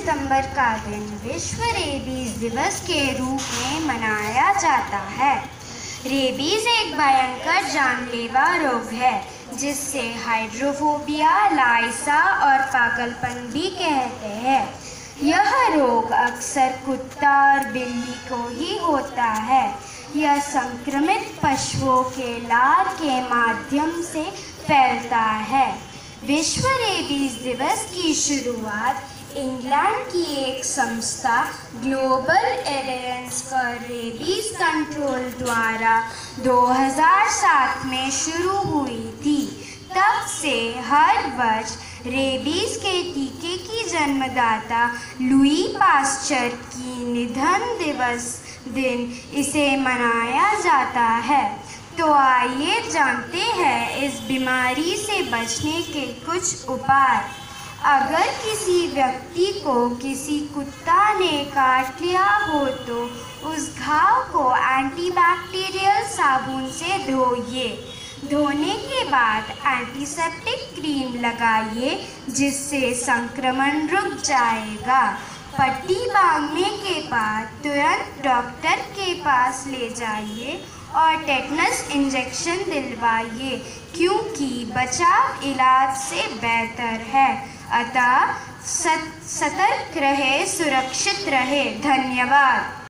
सितंबर का दिन विश्व रेबीज दिवस के रूप में मनाया जाता है। रेबीज एक भयंकर जानलेवा रोग है जिससे हाइड्रोफोबिया, लाइसा और पागलपन भी कहते हैं। यह रोग अक्सर कुत्ता और बिल्ली को ही होता है। यह संक्रमित पशुओं के लार के माध्यम से फैलता है। विश्व रेबीज दिवस की शुरुआत इंग्लैंड की एक संस्था global alliance for rabies control द्वारा 2007 में शुरू हुई थी। तब से हर वर्ष रेबीज के टीके की जन्मदाता लुई पास्चर की निधन दिवस दिन इसे मनाया जाता है। तो आइए जानते हैं इस बीमारी से बचने के कुछ उपाय। अगर किसी व्यक्ति को किसी कुत्ता ने काट लिया हो तो उस घाव को एंटीबैक्टीरियल साबुन से धोइए। धोने के बाद एंटीसेप्टिक क्रीम लगाइए जिससे संक्रमण रुक जाएगा। पट्टी बांधने के बाद तुरंत डॉक्टर के पास ले जाइए और टेटनस इंजेक्शन दिलवाइए क्योंकि बचाव इलाज से बेहतर है। अतः सतर्क रहे, सुरक्षित रहे। धन्यवाद।